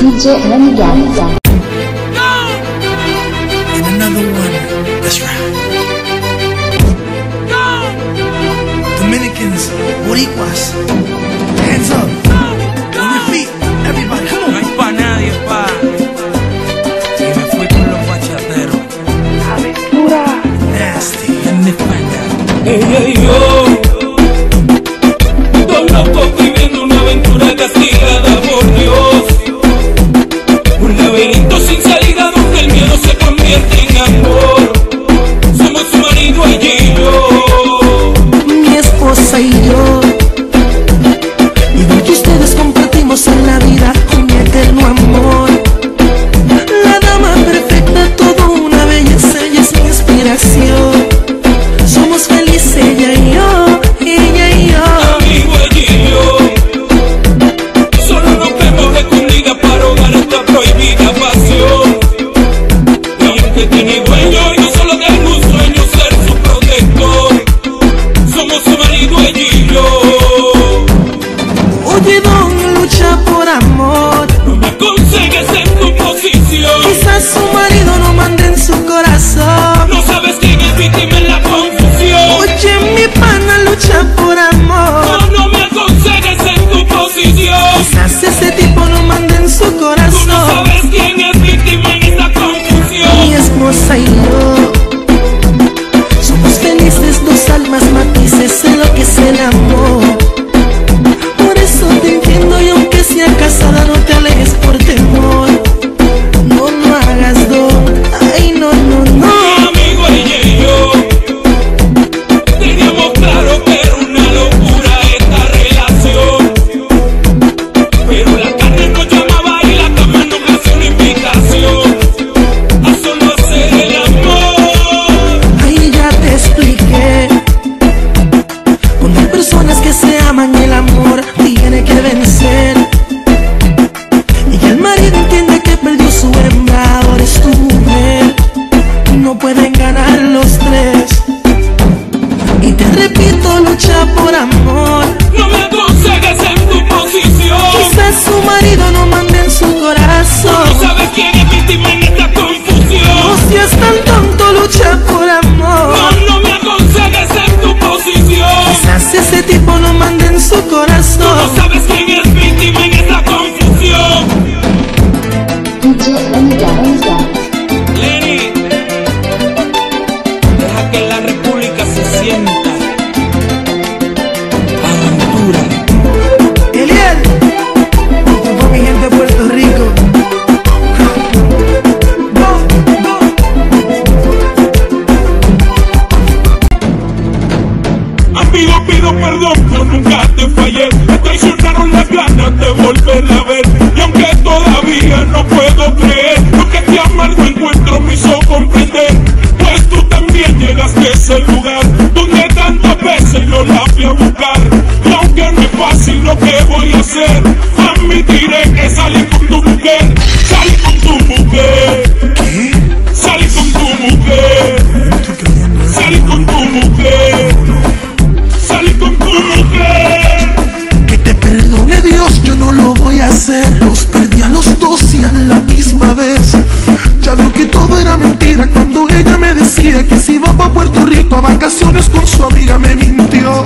DJ Renegade. And another one. That's right. Dominicans, Boricuas, hands up. On your feet, everybody, come on. No hay pa' nadie, pa. Y me fui con los bachateros. Aventura. Nasty. En España. Ella y yo, dos locos viviendo una aventura castigada por Dios. Un laberinto sin salida donde el miedo se convierte en amor. Somos su marido, ella y yo. Mi esposa y yo. Igual que ustedes compartimos en la vida un eterno amor. La dama perfecta, toda una belleza, ella es mi inspiración. Somos felices ella y yo, ella y yo. Amigo, ella y yo. Solo nos vemos escondidas para ahogar esta prohibida pasión. Y aunque tiene dueño y no solo tengo un sueño, ser su protector. Somos su marido, ella y yo. Oye, don, lucha por amor. No me aconsejes en tu posición. Quizás su marido no mande en su corazón. No sabes quién es víctima en la confusión. Oye, mi pana lucha por amor. No me aconsejes en tu posición. Quizás ese tipo no mande en su Tú no corazón. sabes quién es víctima en esta confusión. Mi esposa y yo somos felices, dos almas matices en lo que es el amor. Por eso te entiendo y aunque sea casada no te alejes por temor. No lo hagas, don. Ay, no, no, no. Mi amigo, ella y yo teníamos claro que era una locura esta relación. Pero la carne nos llamaba y la cama nos hacía una invitación a solo hacer el amor. Ay, ya te expliqué. Cuando hay personas que se aman, el amor tiene que vencer. Y el marido entiende que perdió su hembra, ahora es tu mujer. No pueden ganar los tres. Y te repito, lucha por amor. No me aconsejes en tu posición. Quizás su marido no mande en su Tú corazón. no sabes quién es víctima en esta confusión. No seas tan tonto, lucha por amor. No me aconsejes en tu posición. Quizás ese tipo no mande en su Tú no corazón. sabes quién es víctima en esta confusión. DJ Renegade. Lenny, deja que la república se sienta. Aventura. Eliel, por mi gente de Puerto Rico. Amigo, pido perdón, yo nunca te fallé. Me traicionaron las ganas de volverla a ver. Y aunque todavía no puedo creer lo que te amargo encuentro me hizo comprender. Pues tú también llegaste a ese lugar donde tantas veces yo la fui a buscar. Y aunque no es fácil lo que voy a hacer, admitiré que salí con tu mujer. Salí con tu mujer. ¿Qué? Salí con tu mujer. Estoy creyendo eso. Salí con tu mujer. Salí con tu mujer. Que te perdone Dios, yo no lo voy a hacer. Los perdí a los dos y a la misma vez. Ya veo que todo era mentira cuando ella me decía que se iba pa' Puerto Rico a vacaciones con su amiga, me mintió.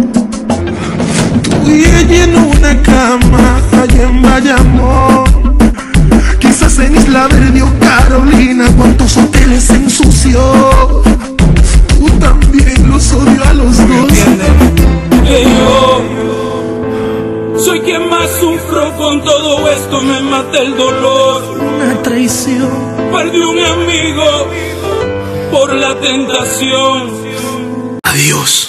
Tú y ella en una cama allá en Bayamón. Quizás en Isla Verde o Carolina, cuántos hoteles se ensució. Tú también los odio a los dos. Que yo soy quien más sufro con todo esto, me mata el dolor. Una traición. Perdí un amigo por la tentación. Adiós.